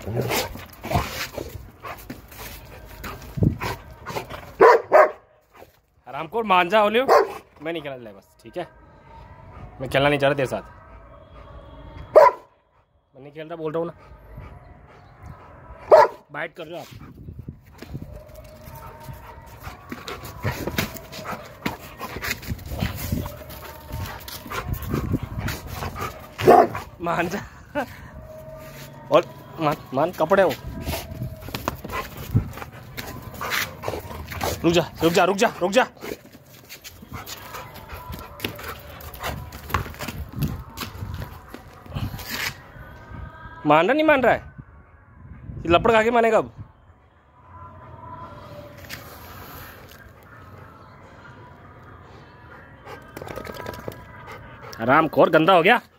आरामखोर मान जा ओलियो, मैं नहीं खेलने बस, ठीक है? मैं खेलना नहीं चाह रहा तेरे साथ, मैं नहीं खेल रहा, बोल रहा हूँ ना। बाइट कर रहे हो आप। मान जा और मान मान कपड़े हो। रुक जा रुक जा रुक जा रुक जा। मान रहा नहीं मान रहा है? लपड़ खा के मानेगा अब। आरामखोर, गंदा हो गया।